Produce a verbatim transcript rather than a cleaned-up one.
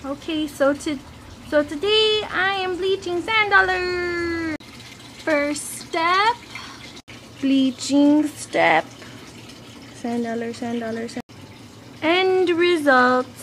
Okay, so to so today I am bleaching sand dollar. First step, bleaching step. Sand dollar, sand dollar, sand. End result.